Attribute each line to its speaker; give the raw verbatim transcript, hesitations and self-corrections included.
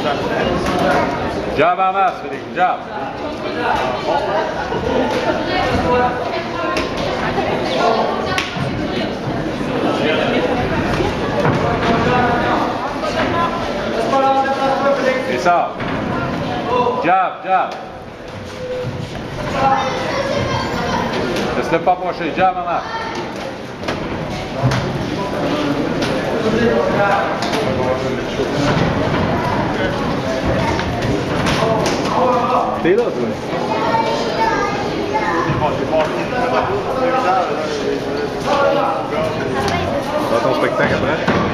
Speaker 1: Jab en masse, Félix, jab. Et ça. Jab, jab. Laisse-le pas approcher, jab en masse. T'es là, toi? Dans ton spectacle après?